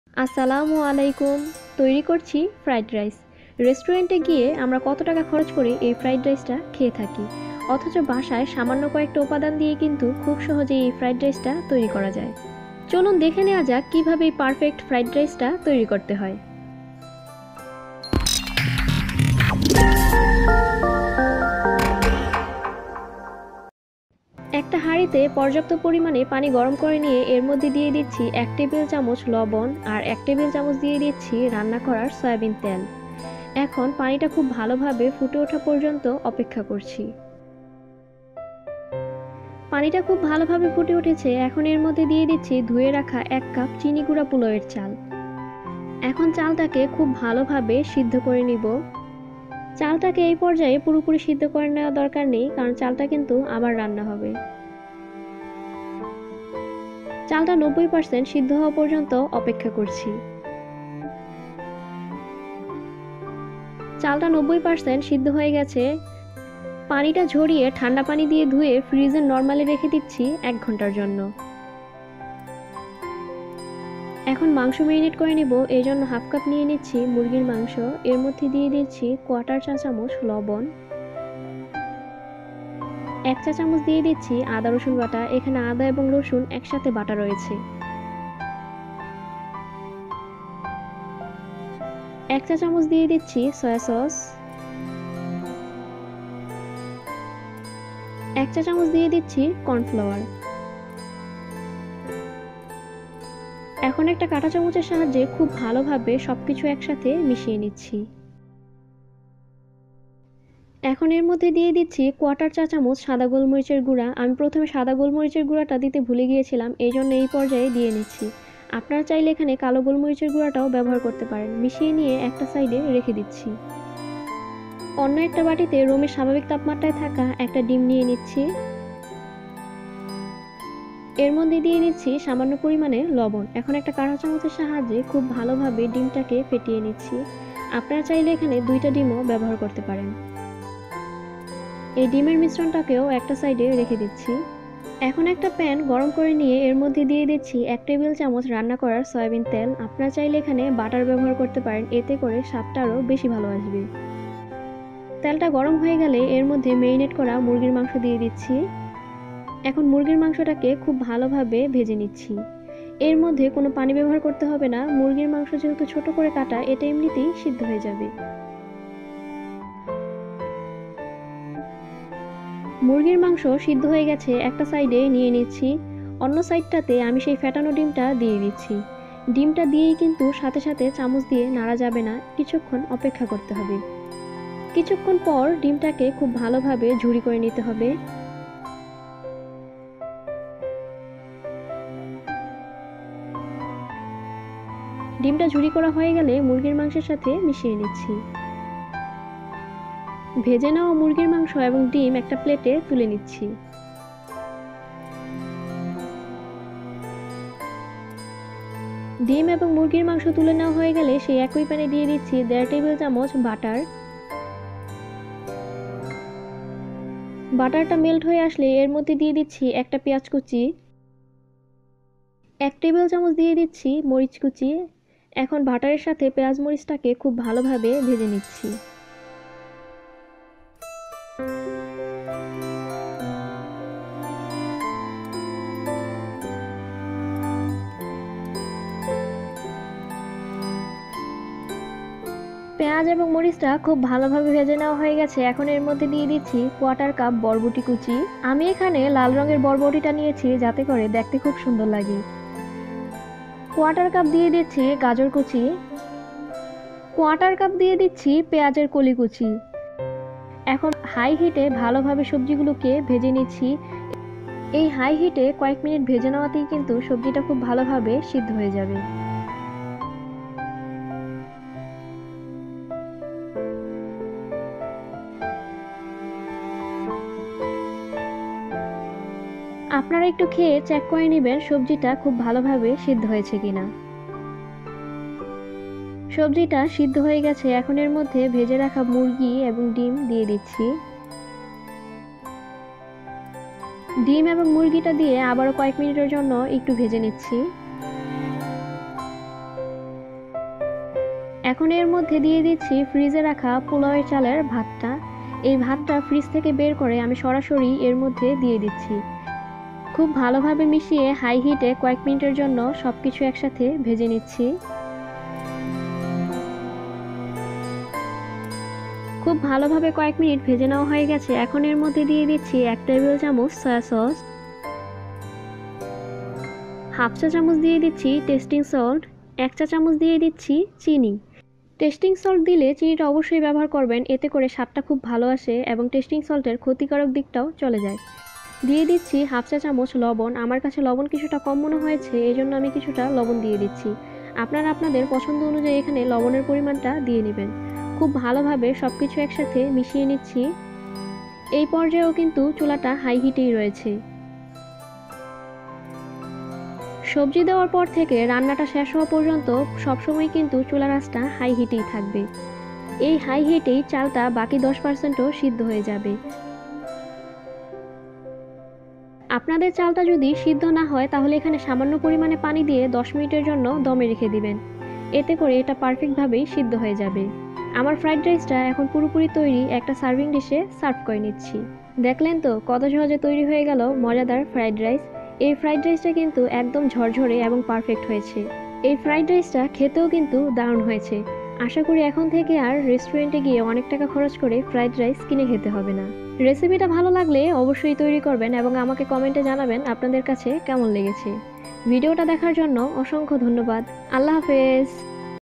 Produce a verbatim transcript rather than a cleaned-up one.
আসসালামু আলাইকুম। তৈরি করছি ফ্রাইড রাইস। রেস্টুরেন্টে গিয়ে আমরা কত টাকা খরচ করে এই ফ্রাইড রাইসটা খেয়ে থাকি, অথচ বাসায় সামান্য কয়েকটা উপাদান দিয়ে কিন্তু খুব সহজেই এই ফ্রাইড রাইসটা তৈরি করা যায়। চলুন দেখে নেওয়া যাক কীভাবে এই পারফেক্ট ফ্রাইড রাইসটা তৈরি করতে হয়। একটা হাঁড়িতে পর্যাপ্ত পরিমাণে পানি গরম করে নিয়ে এর মধ্যে দিয়ে দিচ্ছি এক টেবিল চামচ লবণ আর এক টেবিল চামচ দিয়ে দিচ্ছি রান্না করার সয়াবিন তেল। এখন পানিটা খুব ভালোভাবে ফুটে ওঠা পর্যন্ত অপেক্ষা করছি। পানিটা খুব ভালোভাবে ফুটে উঠেছে। এখন এর মধ্যে দিয়ে দিচ্ছি ধুয়ে রাখা এক কাপ চিনি গুঁড়া পোলাওয়ের চাল। এখন চালটাকে খুব ভালোভাবে সিদ্ধ করে নিব। চালটাকে এই পর্যায়ে পুরোপুরি সিদ্ধ করে নেওয়া দরকার নেই, কারণ চালটা কিন্তু আবার রান্না হবে। চালটা নব্বই পার্সেন্ট সিদ্ধ হওয়া পর্যন্ত অপেক্ষা করছি। চালটা নব্বই পার্সেন্ট সিদ্ধ হয়ে গেছে। পানিটা ঝরিয়ে ঠান্ডা পানি দিয়ে ধুয়ে ফ্রিজে নরমালি রেখে দিচ্ছি এক ঘন্টার জন্য। এখন মাংস ম্যারিনেট করে নিব। এই জন্য হাফ কাপ নিয়ে নিচ্ছি মুরগির মাংস। এর মধ্যে দিয়ে দিচ্ছি কোয়ার্টার চা চামচ লবণ, এক চা চামচ দিয়ে দিচ্ছি আদা রসুন বাটা। এখানে আদা এবং রসুন একসাথে বাটা রয়েছে। এক চা চামচ দিয়ে দিচ্ছি সয়া সস, এক চা চামচ দিয়ে দিচ্ছি কর্নফ্লাওয়ার। এখন একটা কাঁটা চামচের সাহায্যে খুব ভালোভাবে সবকিছু একসাথে মিশিয়ে নিচ্ছি। এখন এর মধ্যে দিয়ে দিচ্ছি কোয়ার্টার চা চামচ সাদা গোলমরিচের গুঁড়া। আমি প্রথমে সাদা গোলমরিচের গুঁড়াটা দিতে ভুলে গিয়েছিলাম, এই জন্য এই পর্যায়ে দিয়ে নিচ্ছি। আপনারা চাইলে এখানে কালো গোলমরিচের গুঁড়াটাও ব্যবহার করতে পারেন। মিশিয়ে নিয়ে একটা সাইডে রেখে দিচ্ছি। অন্য একটা বাটিতে রুমের স্বাভাবিক তাপমাত্রায় থাকা একটা ডিম নিয়ে নিচ্ছি। এর মধ্যে দিয়ে দিচ্ছি সামান্য পরিমাণে লবণ। এখন একটা কাঁটা চামচের সাহায্যে খুব ভালোভাবে ডিমটাকে ফেটিয়ে নিচ্ছি। আপনারা চাইলে এখানে দুইটা ডিমও ব্যবহার করতে পারেন। এই ডিমের মিশ্রণটাকেও একটা সাইডে রেখে দিচ্ছি। এখন একটা প্যান গরম করে নিয়ে এর মধ্যে দিয়ে দিচ্ছি এক টেবিল চামচ রান্না করার সয়াবিন তেল। আপনারা চাইলে এখানে বাটার ব্যবহার করতে পারেন, এতে করে স্বাদটা আরও বেশি ভালো আসবে। তেলটা গরম হয়ে গেলে এর মধ্যে ম্যারিনেট করা মুরগির মাংস দিয়ে দিচ্ছি। এখন মুরগির মাংসটাকে খুব ভালোভাবে ভেজে নিচ্ছি। এর মধ্যে কোনো পানি ব্যবহার করতে হবে না। মুরগির মাংস যেহেতু ছোট করে কাটা, এটা এমনিতেই সিদ্ধ হয়ে যাবে। মুরগির মাংস সিদ্ধ হয়ে গেছে, একটা সাইডে নিয়ে নিচ্ছি। অন্য সাইডটাতে আমি সেই ফেটানো ডিমটা দিয়ে দিচ্ছি। ডিমটা দিয়েই কিন্তু সাথে সাথে চামচ দিয়ে নাড়া যাবে না, কিছুক্ষণ অপেক্ষা করতে হবে। কিছুক্ষণ পর ডিমটাকে খুব ভালোভাবে ঝুরি করে নিতে হবে। ডিমটা ঝুরি করা হয়ে গেলে মুরগির মাংসের সাথে মিশিয়ে নিচ্ছি। ভেজে নেওয়া মুরগির মাংস এবং ডিম একটা প্লেটে তুলে নিচ্ছি। ডিম এবং মুরগির মাংস তুলে নেওয়া হয়ে গেলে সেই একই প্যানে দিয়ে দিচ্ছি দেড় টেবিল চামচ বাটার। বাটারটা মেল্ট হয়ে আসলে এর মধ্যে দিয়ে দিচ্ছি একটা পেঁয়াজ কুচি, এক টেবিল চামচ দিয়ে দিচ্ছি মরিচ কুচি। এখন বাটারের সাথে পেঁয়াজ মরিচটাকে খুব ভালোভাবে ভেজে নিচ্ছি। পেঁয়াজ এবং মরিচটা খুব ভালোভাবে ভেজে নেওয়া হয়ে গেছে। এখন এর মধ্যে দিয়ে দিচ্ছি কোয়ার্টার কাপ বরবটি কুচি। আমি এখানে লাল রঙের বরবটিটা নিয়েছি, যাতে করে দেখতে খুব সুন্দর লাগে। কোয়ার্টার কাপ দিয়ে দিচ্ছি গাজর কুচি। কোয়ার্টার কাপ দিয়ে দিচ্ছি পেঁয়াজের কলি কুচি। এখন হাই হিটে ভালোভাবে সবজিগুলোকে ভেজে নিচ্ছি। এই হাই হিটে কয়েক মিনিট ভেজে নেওয়াতেই কিন্তু সবজিটা খুব ভালোভাবে সিদ্ধ হয়ে যাবে। আপনারা একটু খেয়ে চেক করে নেবেন সবজিটা খুব ভালোভাবে সিদ্ধ হয়েছে কিনা। সবজিটা সিদ্ধ হয়ে গেছে। এখন এর মধ্যে ভেজে রাখা মুরগি এবং ডিম দিয়ে দিচ্ছি। ডিম এবং মুরগিটা দিয়ে আবারও কয়েক মিনিটের জন্য একটু ভেজে নিচ্ছি। এখন এর মধ্যে দিয়ে দিচ্ছি ফ্রিজে রাখা পোলাওয়ের চালের ভাতটা। এই ভাতটা ফ্রিজ থেকে বের করে আমি সরাসরি এর মধ্যে দিয়ে দিচ্ছি। খুব ভালোভাবে মিশিয়ে হাই হিটে কয়েক মিনিটের জন্য সবকিছু একসাথে ভেজে নিচ্ছি। খুব ভালোভাবে কয়েক মিনিট ভেজে নেওয়া হয়ে গেছে। এখন এর মধ্যে দিয়ে দিচ্ছি এক টেবিল চামচ সয়া সস, হাফ চা চামচ দিয়ে দিচ্ছি টেস্টিং সল্ট, এক চা চামচ দিয়ে দিচ্ছি চিনি। টেস্টিং সল্ট দিলে চিনিটা অবশ্যই ব্যবহার করবেন, এতে করে স্বাদটা খুব ভালো আসে এবং টেস্টিং সল্টের ক্ষতিকারক দিকটাও চলে যায়। দিয়ে দিচ্ছি হাফ চা চামচ লবণ। আমার কাছে লবণ কিছুটা কম মনে হয়েছে, এই জন্য আমি কিছুটা লবণ দিয়ে দিচ্ছি। আপনারা আপনাদের পছন্দ অনুযায়ী এখানে লবণের পরিমাণটা দিয়ে নেবেন। খুব ভালোভাবে সব কিছু একসাথে মিশিয়ে নিচ্ছি। এই পর্যায়েও কিন্তু চুলাটা হাই হিটেই রয়েছে। সবজি দেওয়ার পর থেকে রান্নাটা শেষ হওয়া পর্যন্ত সবসময় কিন্তু চুলার আঁচটা হাই হিটেই থাকবে। এই হাই হিটেই চালটা বাকি দশ পার্সেন্টও সিদ্ধ হয়ে যাবে। আপনাদের চালটা যদি সিদ্ধ না হয় তাহলে এখানে সামান্য পরিমাণে পানি দিয়ে দশ মিনিটের জন্য দমে রেখে দিবেন, এতে করে এটা পারফেক্টভাবেই সিদ্ধ হয়ে যাবে। আমার ফ্রাইড রাইসটা এখন পুরোপুরি তৈরি, একটা সার্ভিং ডিশে সার্ভ করে নিচ্ছি। দেখলেন তো কত সহজে তৈরি হয়ে গেল মজাদার ফ্রাইড রাইস। এই ফ্রাইড রাইসটা কিন্তু একদম ঝরঝরে এবং পারফেক্ট হয়েছে। এই ফ্রাইড রাইসটা খেতেও কিন্তু দারুণ হয়েছে। আশা করি এখন থেকে আর রেস্টুরেন্টে গিয়ে অনেক টাকা খরচ করে ফ্রাইড রাইস কিনে খেতে হবে না। রেসিপিটা ভালো লাগলে অবশ্যই তৈরি করবেন এবং আমাকে কমেন্টে জানাবেন আপনাদের কাছে কেমন লেগেছে। ভিডিওটা দেখার জন্য অসংখ্য ধন্যবাদ। আল্লাহ হাফেজ।